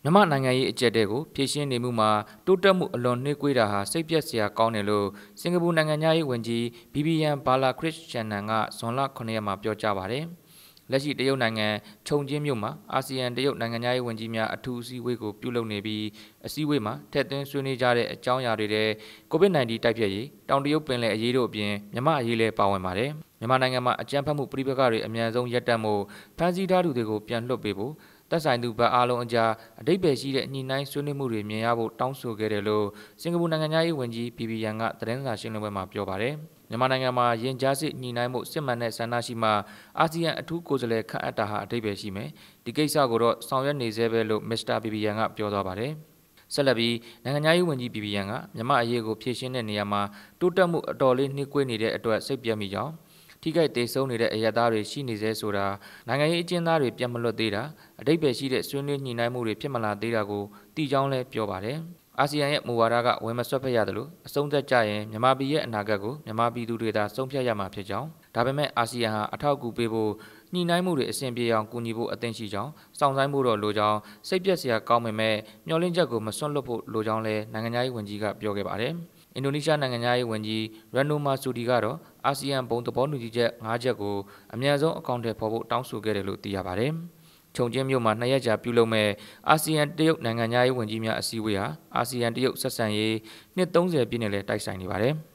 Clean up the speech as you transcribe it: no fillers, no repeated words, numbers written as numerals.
မြန်မာနိုင်ငံရေးအကြက်တဲကိုဖြည့်ရှင်းနေမှုမှာတိုးတက်မှုအလွန်နှေးကွေးတာဟာစိတ်ပျက်စရာကောင်းတယ်လို့စင်ကာပူနိုင်ငံသားရေးဝန်ကြီးဘီဘီယန်ဘာလာခရစ်ချန်နန်ကဇွန်လ9ရက်မှာပြောကြားပါတယ်။လက်ရှိတရုတ်နိုင်ငံခြုံချင်းမြို့မှာအာဆီယံတရုတ်နိုင်ငံသားရေးဝန်ကြီးများအထူးအစည်းအဝေးကိုပြုလုပ်နေပြီးအစည်းအဝေးမှာထည့်သွင်းဆွေးနွေးကြတဲ့အကြောင်းအရာတွေတဲ့ COVID-19 တိုက်ဖျက်ရေးတောင်တရုတ်ပင်လယ်အရေးတို့အပြင်မြန်မာအရေးလည်းပါဝင်ပါတယ်။မြန်မာနိုင်ငံမှာအကြမ်းဖက်မှုပြည်ပကတွေအများဆုံးရပ်တန့်မှုဖမ်းဆီးထားသူတွေကိုပြန်လွှတ်ပေးဖို့သက်ဆိုင်သူဘက်အားလုံးအကြားအဓိပ္ပာယ်ရှိတဲ့ညှိနှိုင်းဆွေးနွေးမှုတွေမြင်ရဖို့တောင်းဆိုခဲ့တယ်လို့စင်ကာပူနိုင်ငံသားရေးဝန်ကြီးဘီဘီယန်ကသတင်းစာရှင်းလင်းပွဲမှာပြောပါတယ်။မြန်မာနိုင်ငံမှာရင်ကြားစစ်ညှိနှိုင်းမှုစစ်မှန်တဲ့ဆန္ဒရှိမှအာဆီယံအထူးကိုယ်စားလှယ်ခန့်အပ်တာဟာအဓိပ္ပာယ်ရှိမယ်။ဒီကိစ္စကိုတော့ဆောင်ရွက်နေသေးပဲလို့မစ္စတာဘီဘီယန်ကပြောသွားပါတယ်။ဆက်လက်ပြီးနိုင်ငံရေးဝန်ကြီးဘီဘီယန်ကမြန်မာအရေးကိုဖြည့်ရှင်းတဲ့နေရာမှာတိုးတက်မှုအတော်လေးနှေးကွေးနေတဲ့အတွက်စိတ်ပြတ်မိကြောင်းထိခိုက်ဒေဆုံးနေတဲ့အရသားတွေရှိနေသေးဆိုတာနိုင်ငံရေးအကျဉ်းသားတွေပြန်မလွတ်သေးတာအဓိပ္ပာယ်ရှိတဲ့ဆွေးနွေးညှိနှိုင်းမှုတွေဖြစ်မလာသေးတာကိုသိကြောင်းလည်းပြောပါတယ်။အာဆီယံရဲ့မူဝါဒကဝင်မဆွတ်ဖက်ရတယ်လို့အဆုံးသက်ကြရင်မြန်မာပြည်ရဲ့အနာဂတ်ကိုမြန်မာပြည်သူတွေသာဆုံးဖြတ်ရမှာဖြစ်ကြောင်းဒါပေမဲ့အာဆီယံဟာအထောက်အကူပေးဖို့ညှိနှိုင်းမှုတွေအဆင်ပြေအောင်ကူညီဖို့အသင့်ရှိကြောင်းစောင့်ဆိုင်းဖို့တော့လိုကြောင်းစိတ်ပျက်စရာကောင်းပေမဲ့မျှော်လင့်ချက်ကိုမစွန့်လွတ်ဖို့လိုကြောင်းလည်းနိုင်ငံရေးဝန်ကြီးကပြောခဲ့ပါတယ်။အင်ဒိုနီးရှားနိုင်ငံသားရေးဝန်ကြီးရန်နိုမာဆူဒီကတော့အာဆီယံဘုံသဘောတူညီချက်၅ချက်ကိုအမြန်ဆုံးအကောင့်ထဲပေါ်ဖို့တောင်းဆိုခဲ့တယ်လို့သိရပါတယ်။ခြုံချင်းမြို့မှာ2ရက်ကြာပြုလုပ်မဲ့အာဆီယံတရုတ်နိုင်ငံသားရေးဝန်ကြီးများအစည်းအဝေးဟာအာဆီယံတရုတ်ဆက်ဆံရေးနှစ်30ပြည့်နဲ့လည်းတိုက်ဆိုင်နေပါတယ်။